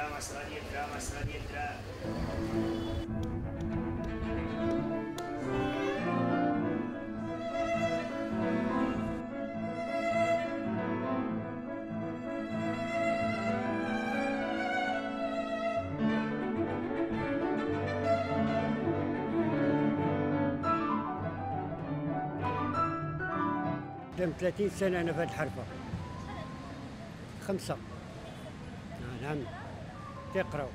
مسرا ديال 30 سنة أنا في هذه الحرفة. 5. نعم تقراو.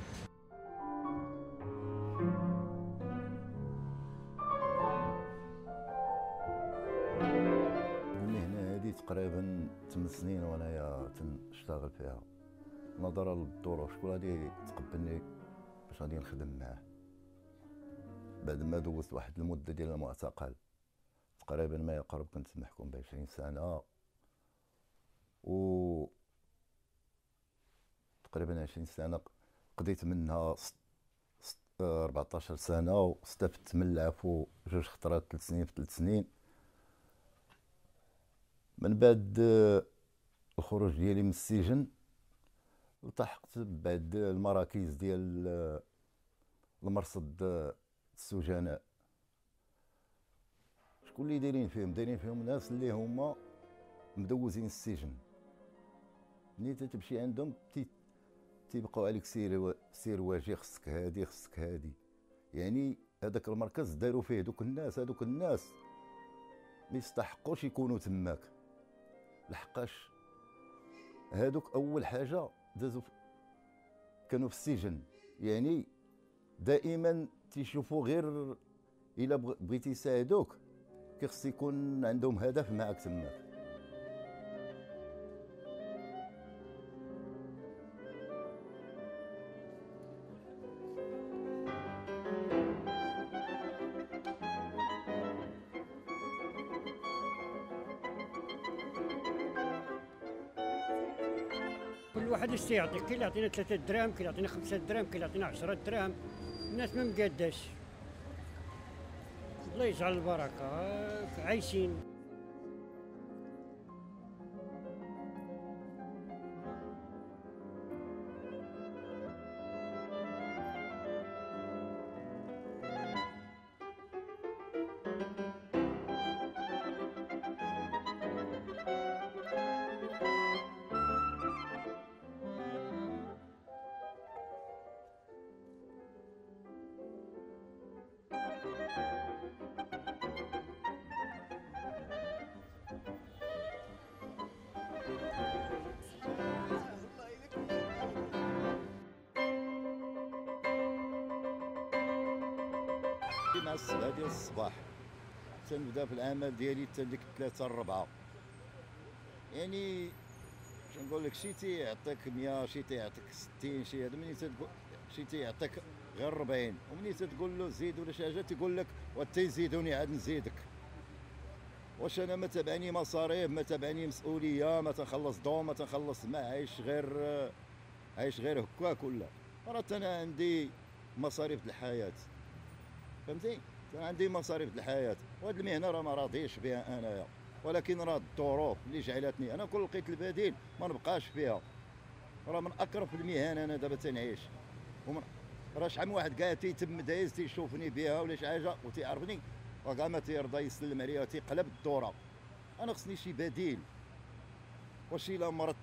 المهنة هذه تقريبا 8 سنين وأنايا تنشتغل فيها، نظرا للظروف. شكون غادي تقبلني باش غادي نخدم معاه بعد ما دوزت واحد المدة ديال المعتقل، تقريبا ما يقرب كنت محكوم ب20 سنة، و تقريبا 20 سنة قضيت منها 14 سنة، واستفدت من العفو 2 خطرات 3 سنين في 3 سنين. من بعد الخروج ديالي من السجن التحقت ببعض المراكز ديال المرصد السجناء. شكون اللي دايرين فيهم؟ دايرين فيهم ناس اللي هما مدوزين السجن. ملي تمشي عندهم تيبقاو عليك سير واجي، خصك هادي خصك هادي. يعني هذاك المركز داروا فيه دوك الناس ما يستحقوش يكونوا تماك، لحقاش هادوك اول حاجه دازوا كانوا في السجن. يعني دائما تيشوفوا غير الا بغيتي يساعدوك كيخص يكون عندهم هدف معك تماك. كل واحد اش تيعطي، كاين اللي يعطينا 3 دراهم، كاين اللي يعطينا 5 دراهم، كاين اللي يعطينا 10 دراهم. الناس ما مقاداش. الله يجعل البركة، عايشين. مع 7 ديال الصباح تنبدا في العمل ديالي حتى ديك 3 4. يعني نقول لك شي تيعطيك 100، شي تيعطيك 60، شي هذا منين تقول شي تيعطيك غير 40، ومنين تقول له زيد ولا شي حاجه تيقول لك وتيزيدوني عاد نزيدك. واش انا ما تابعني مصاريف، ما تابعني مسؤوليه، ما تنخلص ضو، ما تنخلص ما عايش غير هكاك ولا. راه انا عندي مصاريف الحياه، فهمتي؟ عندي مصاريف الحياه، وهاد المهنه راه ما راضيش بها انايا، ولكن راه الظروف اللي جعلتني انا كل لقيت البديل ما نبقاش فيها. راه من اكرف المهن انا دابا تنعيش، راه شحال من واحد كاع تيتم دايز تيشوفني بها ولا شي حاجه وتيعرفني وكاع ما تيرضى يسلم عليا وتيقلب الدوره. انا خصني شي بديل. واش الا مرضت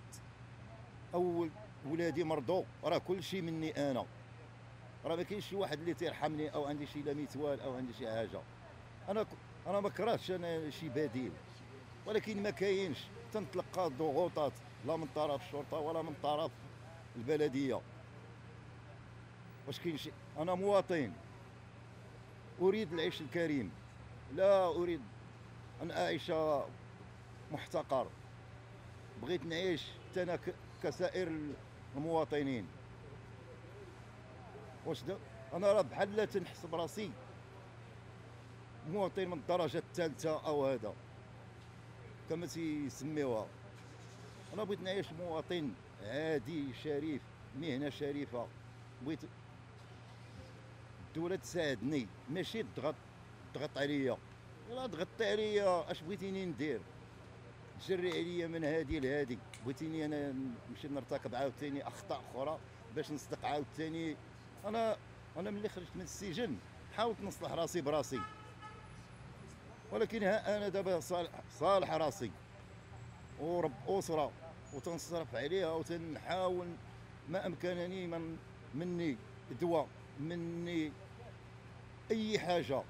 او ولادي مرضوا راه كلشي مني انا، راه ما كاينش شي واحد اللي تيرحمني او عندي شي لميتوال او عندي شي حاجه. انا ما كرهتش انا شي بديل، ولكن ما كاينش. تنتلقى ضغوطات لا من طرف الشرطه ولا من طرف البلديه. واش كاين شي؟ انا مواطن اريد العيش الكريم، لا اريد ان اعيش محتقر. بغيت نعيش حتى انا كسائر المواطنين. واش انا راه بحال تنحسب راسي مواطن من الدرجه الثالثه او هذا كما تيسميوها. انا بغيت نعيش مواطن عادي شريف، مهنه شريفه. بغيت الدوله تساعدني ماشي تضغط عليا. الا ضغطتي عليا اش بغيتيني ندير؟ تجري عليا من هادي لهادي. بغيتيني انا نمشي نرتكب عاوتاني اخطاء اخرى باش نصدق عاوتاني. انا ملي خرجت من السجن حاولت نصلح راسي براسي، ولكن ها انا دابا صالح راسي ورب اسره وتنصرف عليها وتنحاول ما امكنني مني دواء، مني اي حاجه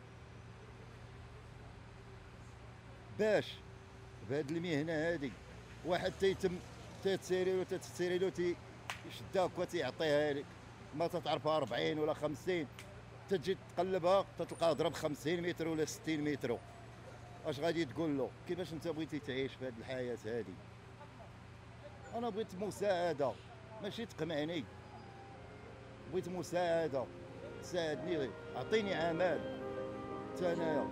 باش بهاد المهنه هادي واحد تتسيري له يشدها هكا تيعطيها لك، ما تتعرفها 40 ولا 50، تجي تقلبها تلقاها ضرب 50 متر ولا 60 متر. اش غادي تقول له؟ كيفاش انت بغيتي تعيش في هذه الحياه هذه؟ انا بغيت مساعده ماشي تقمعني، بغيت مساعده، ساعدني، اعطيني عمل حتى انايا.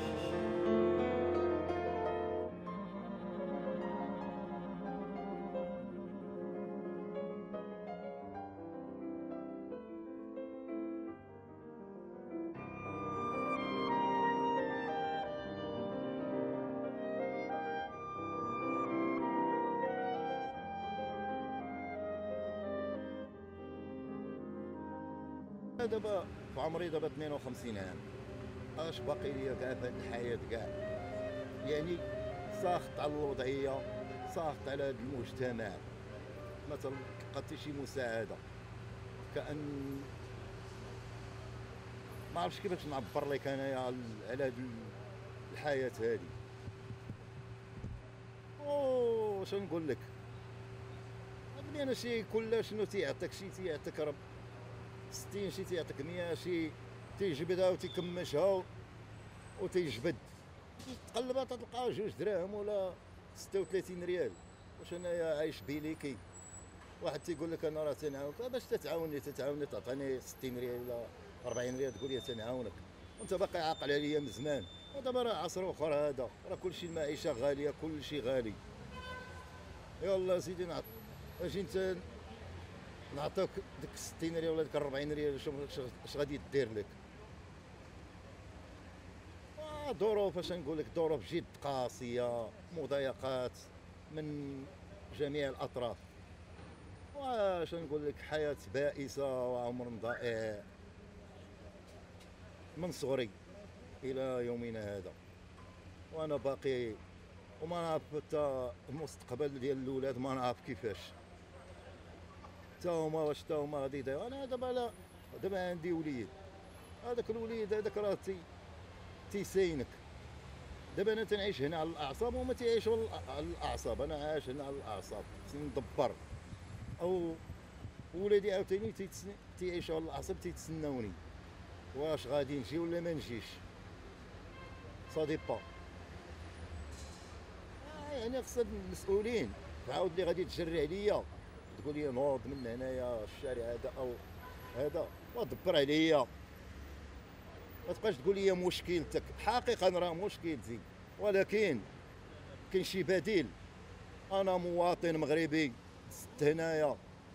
دابا في عمري دابا 52 عام، اش باقي ليا كاع في هاد الحياه كاع؟ يعني ساخط على الوضعيه، ساخط على هذا المجتمع، ما تلقى حتى شي مساعده. كأن ما عرفتش كيفاش نعبر لك انايا على هاد الحياه هادي. واش نقول لك؟ هادي انا شي كل شنو تيعطيك شي تيعطيك رب 60، شي تيعطيك 100، شي تيجبدها وتيكمشها وتيجبد، تقلبها تلقاها 2 دراهم ولا 36 ريال. واش انايا عايش بيليكي؟ واحد تيقول لك انا راه تنعاونك، باش تتعاوني تعطيني 60 ريال ولا 40 ريال تقول لي تنعاونك وانت باقي عاقل عليا من زمان. ودابا راه عصر اخر هذا، راه كلشي المعيشه غاليه، كلشي غالي. يلا سيدي اجي انت نعطيك ديك 60 ريال ولا ديك 40 ريال، اش غادي دير لك؟ ظروف، اش نقول لك، ظروف جد قاسيه، مضايقات من جميع الاطراف. واش نقول لك، حياه بائسه وعمر ضائع من صغري الى يومنا هذا، وانا باقي وما نعرف حتى المستقبل ديال الاولاد، ما نعرف كيفاش تا هما غادي يديروا. انا دابا عندي وليد، هذاك الوليد هذاك راه تيساينك. دابا انا تنعيش هنا على الاعصاب وما تيعيشوا على الاعصاب، انا عايش هنا على الاعصاب، خصني ندبر. او ولادي عاوتاني تيعيشوا على الاعصاب، تيتسناوني واش غادي نجي ولا ما نجيش، سا ديبا. يعني خص المسؤولين تعاود لي غادي تجري عليا تقول لي نوض من هنايا الشارع هذا او هذا ودبر عليا، ما تبقاش تقول لي مشكلتك. حقيقه راه مشكلتي، ولكن كاين شي بديل. انا مواطن مغربي ست هنايا،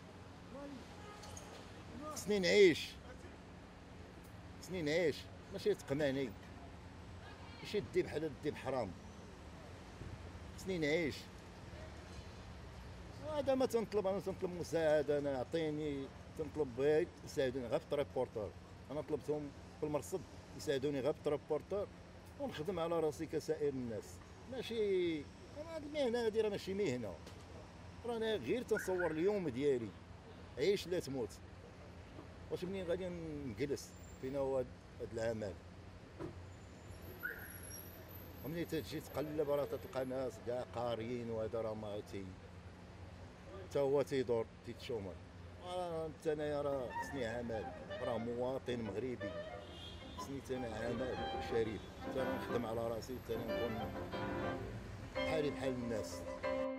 خصني نعيش ماشي تقمعني، ماشي الذبح حلال الذبح حرام، خصني نعيش. هذا ما تنطلب، انا تنطلب مساعده، انا عطيني، تنطلب يساعدوني غير في التريبورتور. انا طلبتهم في المرصد يساعدوني غير في التريبورتور ونخدم على راسي كسائر الناس. ماشي انا هاد المهنه هادي راه ماشي مهنه، رانا غير تنصور اليوم ديالي، عيش لا تموت. واش منين غادي نجلس؟ فينا هو هاد العمل؟ ومنين تجي تقلب راه تلقى ناس كاع قاريين، وهذا راه ما تا هو تيدور تيتشومر. انت انايا راه خصني عمل، راه مواطن مغربي، خصني انا عمل شريف، حتى نخدم على راسي، حتى نكون بحالي بحال الناس.